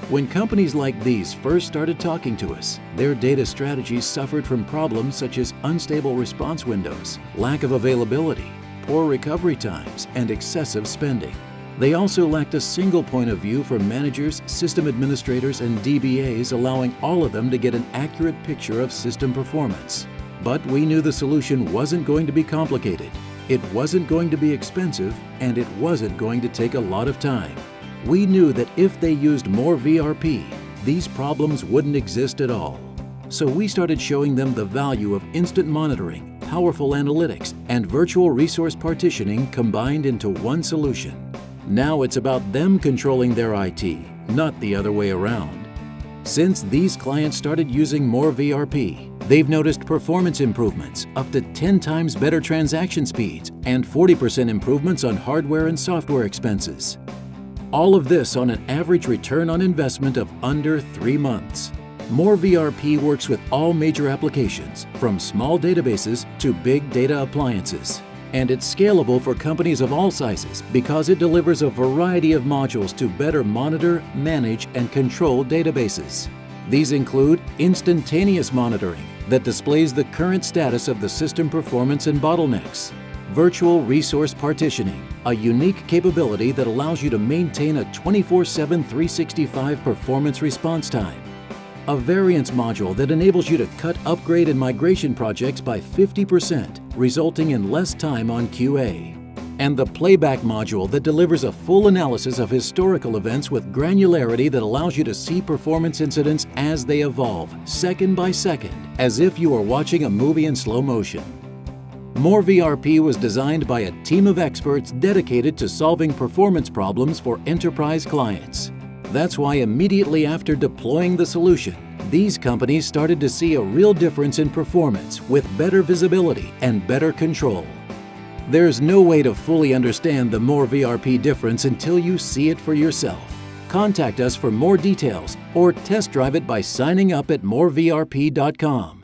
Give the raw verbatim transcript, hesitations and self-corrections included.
When companies like these first started talking to us, their data strategies suffered from problems such as unstable response windows, lack of availability, poor recovery times, and excessive spending. They also lacked a single point of view for managers, system administrators, and D B As, allowing all of them to get an accurate picture of system performance. But we knew the solution wasn't going to be complicated, it wasn't going to be expensive, and it wasn't going to take a lot of time. We knew that if they used MoreVRP, these problems wouldn't exist at all. So we started showing them the value of instant monitoring, powerful analytics, and virtual resource partitioning combined into one solution. Now it's about them controlling their I T, not the other way around. Since these clients started using MoreVRP, they've noticed performance improvements, up to ten times better transaction speeds, and forty percent improvements on hardware and software expenses. All of this on an average return on investment of under three months. MoreVRP works with all major applications, from small databases to big data appliances. And it's scalable for companies of all sizes because it delivers a variety of modules to better monitor, manage, and control databases. These include instantaneous monitoring that displays the current status of the system performance and bottlenecks, virtual resource partitioning, a unique capability that allows you to maintain a twenty-four seven, three sixty-five performance response time, a variance module that enables you to cut upgrade and migration projects by fifty percent, resulting in less time on Q A, and the playback module that delivers a full analysis of historical events with granularity that allows you to see performance incidents as they evolve, second by second, as if you are watching a movie in slow motion. MoreVRP was designed by a team of experts dedicated to solving performance problems for enterprise clients. That's why immediately after deploying the solution, these companies started to see a real difference in performance with better visibility and better control. There's no way to fully understand the MoreVRP difference until you see it for yourself. Contact us for more details or test drive it by signing up at more V R P dot com.